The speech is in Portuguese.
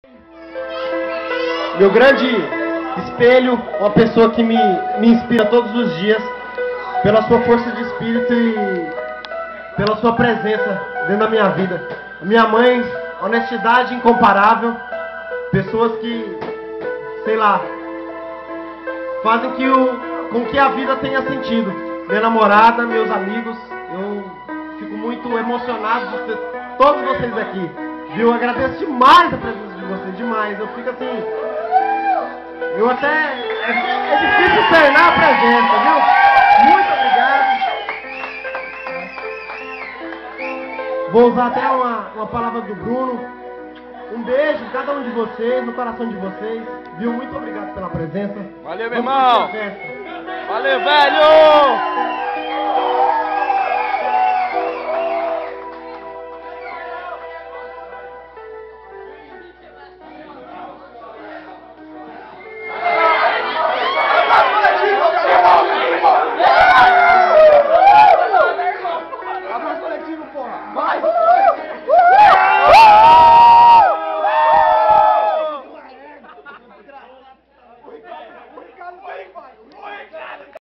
Meu grande espelho, uma pessoa que me inspira todos os dias pela sua força de espírito e pela sua presença dentro da minha vida. Minha mãe, honestidade incomparável, pessoas que, sei lá, fazem com que a vida tenha sentido. Minha namorada, meus amigos, eu fico muito emocionado de ter todos vocês aqui, viu? Eu agradeço demais a presença de vocês, demais. Eu fico assim, eu até, é difícil externar a presença, viu? Muito obrigado. Vou usar até uma palavra do Bruno. Um beijo em cada um de vocês, no coração de vocês, viu? Muito obrigado pela presença. Valeu, meu irmão. Valeu, velho. Vai!